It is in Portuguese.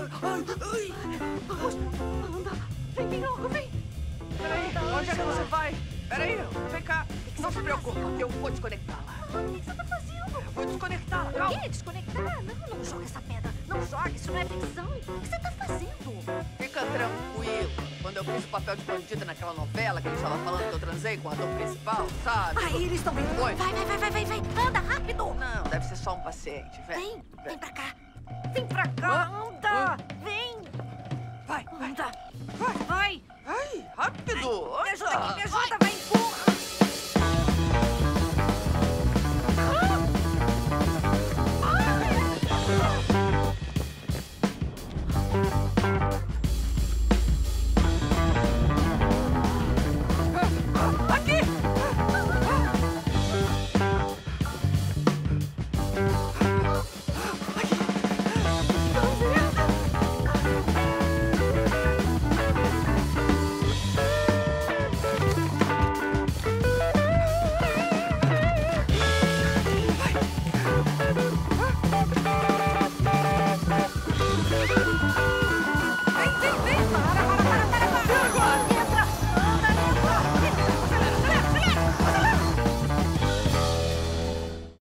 Anda. Vem logo, vem. Peraí, onde é que você vai? Peraí, vem cá. Não se preocupe, eu vou desconectá-la. O que você tá fazendo? Eu vou desconectá-la, O calma. quê? Desconectar? Não joga essa pedra. Não joga, isso não é ficção. O que você tá fazendo? Fica tranquilo. Quando eu fiz o papel de bandida naquela novela que eles estavam falando que eu transei com o ator principal, sabe? Aí, eles estão vindo. Oi. Vai. Anda, rápido. Não, deve ser só um paciente. Vem pra cá. Vem pra cá, anda. Vem. Vai. Anda. Vai. Ai, rápido. Me ajuda aqui, anda. me ajuda. Vai, empurra.